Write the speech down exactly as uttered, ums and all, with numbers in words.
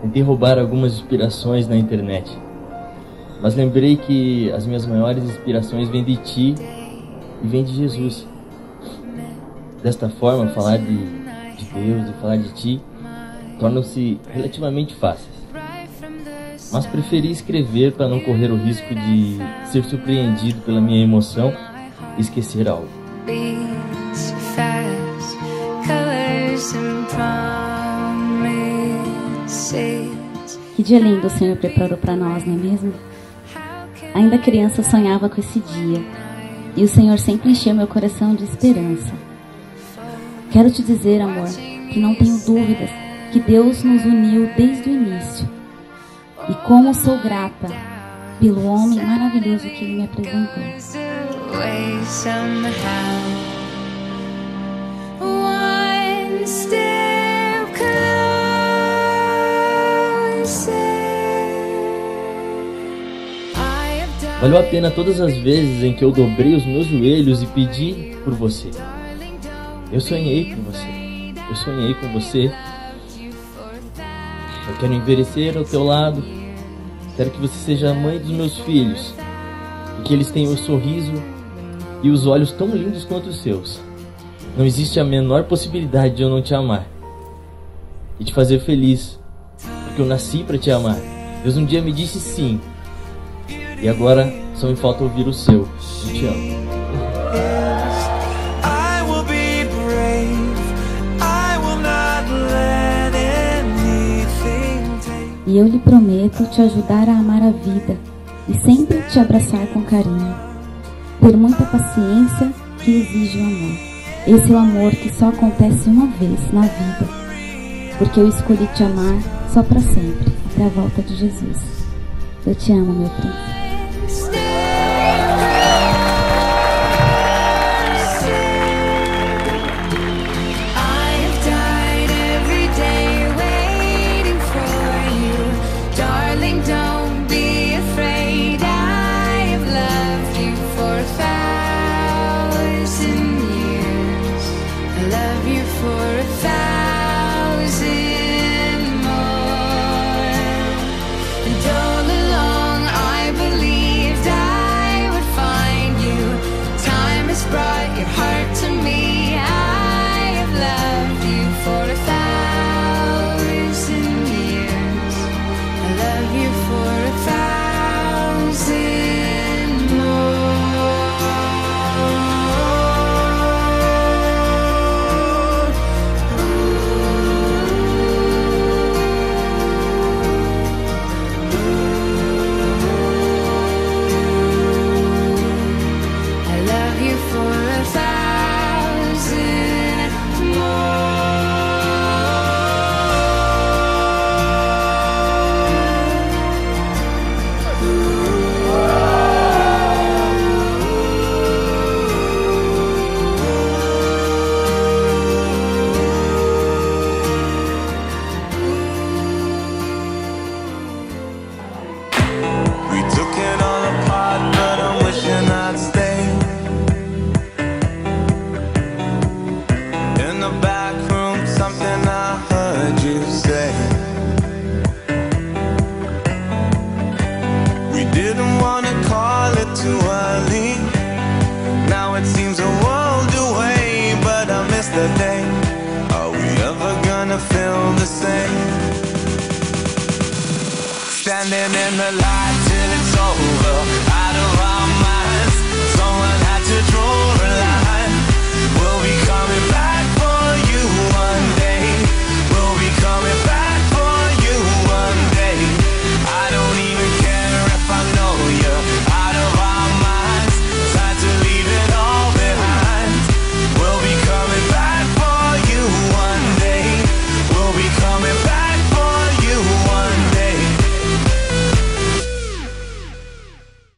Tentei roubar algumas inspirações na internet, mas lembrei que as minhas maiores inspirações vêm de ti e vêm de Jesus. Desta forma, falar de, de Deus e falar de ti tornam-se relativamente fáceis. Mas preferi escrever para não correr o risco de ser surpreendido pela minha emoção e esquecer algo. Que dia lindo o Senhor preparou para nós, não é mesmo? Ainda criança sonhava com esse dia, e o Senhor sempre encheu meu coração de esperança. Quero te dizer, amor, que não tenho dúvidas que Deus nos uniu desde o início. E como sou grata pelo homem maravilhoso que Ele me apresentou. Valeu a pena todas as vezes em que eu dobrei os meus joelhos e pedi por você. Eu sonhei com você. Eu sonhei com você. Eu quero envelhecer ao teu lado. Quero que você seja a mãe dos meus filhos. E que eles tenham o sorriso e os olhos tão lindos quanto os seus. Não existe a menor possibilidade de eu não te amar e te fazer feliz, porque eu nasci para te amar. Deus um dia me disse sim. E agora só me falta ouvir o seu. Eu te amo. E eu lhe prometo te ajudar a amar a vida e sempre te abraçar com carinho. Ter muita paciência que exige o amor. Esse é o amor que só acontece uma vez na vida, porque eu escolhi te amar só para sempre, até a volta de Jesus. Eu te amo, meu príncipe. Standing in the light till it's over.